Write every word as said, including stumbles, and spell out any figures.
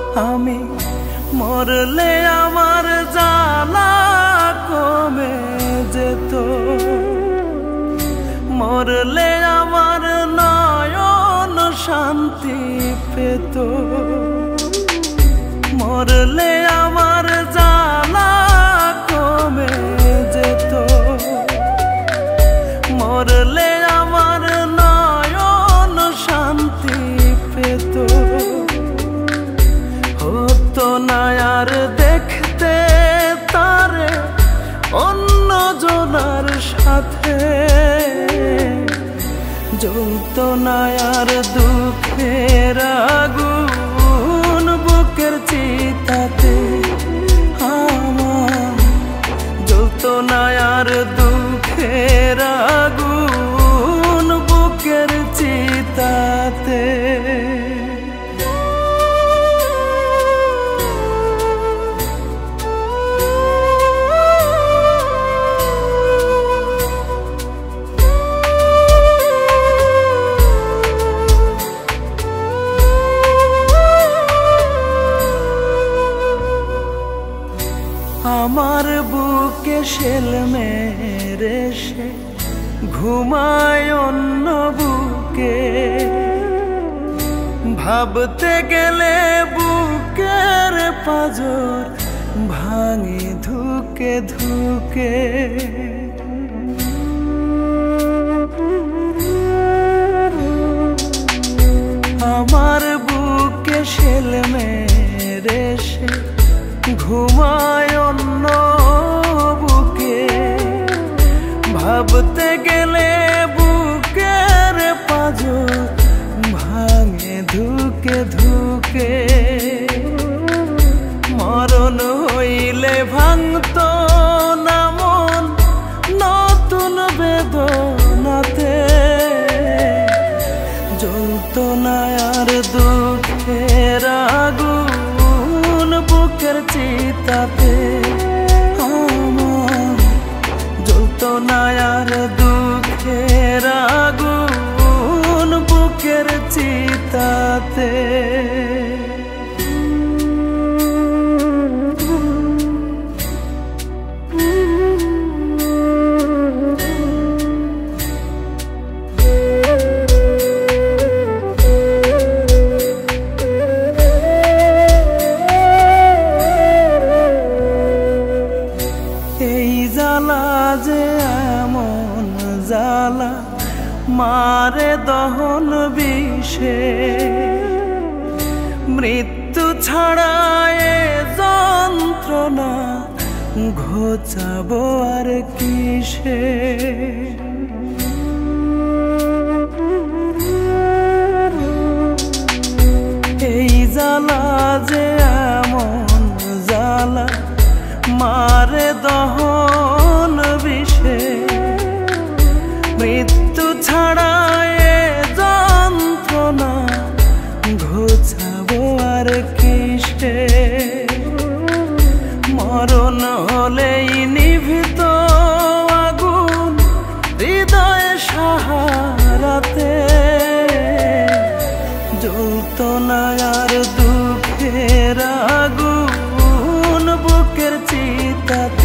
আমি মরলে আমার জ্বালা কমে যেত, মরলে আমার নয়ন শান্তি পেত, মরলে আমার জ্বালা কমে যেত, মরলে আমার নয়ন শান্তি পেত। হতো না আর দেখতে তারে অন্য জনার সাথে, জ্বলতো না আর দুঃখের আগুন বুকের চিতাতে আমার, জ্বলতো না আর দুঃখের আগুন বুকের চিতাতে। আমার বুকে শেল মেরে সে ঘুমায় অন্য বুকে, ভাবতে গেলে বুকের পাঁজর ভাঙে ধুকে ধুকে। আমার বুকে শেল মেরে সে ঘুমায় অন্য বুকে, ভাবতে গেলে বুকের পাঁজর ভাঙে ধুকে ধুকে। মরণ হইলে ভাঙতো না মন নতুন বেদনাতে, জ্বলতো না আর দুঃখের আগুন বুকের চিতাতে আমার, জ্বলতো না আর দুঃখের আগুন বুকের চিতাতে। যে এমন জ্বালা মারে দহন বিষে, মৃত্যু ছাড়া এ যন্ত্রণা ঘোচাবো আর কিসে। এই জ্বালা যে এমন জ্বালা মারে দহন বিষে, মৃত্যু ছাড়া এ যন্ত্রণা ঘোচাবো আর কিসে। মরণ হলেই নিভিত আগুন হৃদয়ে সাহারাতে, জ্বলতো না আর দুঃখের আগুন বুকের চিতাতে।